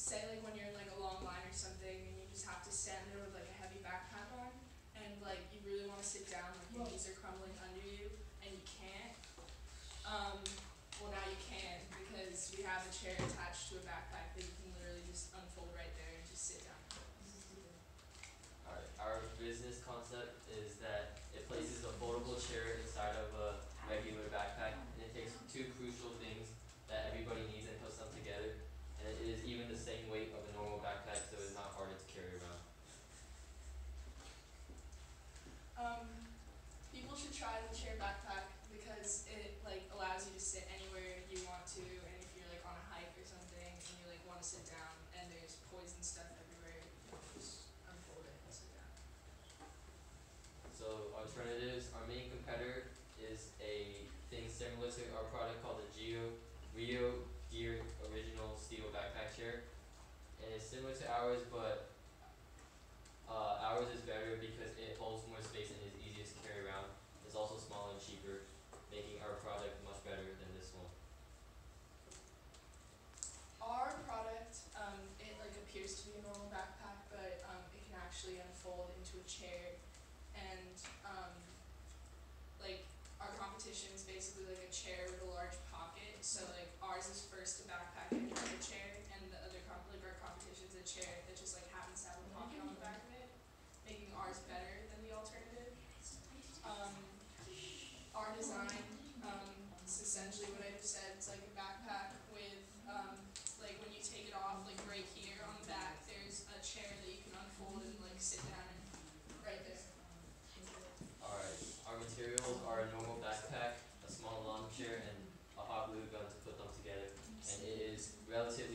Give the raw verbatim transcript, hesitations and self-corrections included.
say like when you're in like a long line or something and you just have to stand there with like a heavy backpack on and like you really want to sit down, like your knees are crumbling under you and you can't. Um, well now you can because we have a chair attached to a backpack that you can literally just unfold right there and just sit down. Alright, our business concept is that it places a foldable chair inside of a regular backpack and it takes two crucial things that everybody needs and puts them together. And it is even the same weight of a normal backpack, so it's not harder to carry around. Um, people should try the chair backpack because it like allows you to sit anywhere you want to, and if you're like on a hike or something and you like want to sit down and there's poison stuff everywhere, you can just unfold it and sit down. So alternatives, our main competitor is a thing similar to our product called the Geo Rio Gear Original Steel Backpack Chair. And it's similar to ours, but uh, ours is better because it holds more space and is easiest to carry around. It's also smaller and cheaper, making our product much better than this one. Our product, um, it like appears to be a normal backpack, but um, it can actually unfold into a chair, and um, like our competition is basically like a chair with a large pocket. So like ours is first a backpack and then a chair, and the other comp- like our competition is a chair that just like happens to have a pocket on the back of it, making ours better than the alternative. Um, our design, um, it's essentially what I just said. It's like a backpack with um, like when you take it off, like right here on the back, there's a chair that you can unfold and like sit down in, right there. Alright, our materials are a normal backpack, a small lawn chair, and a hot glue gun to put them together. And it is relatively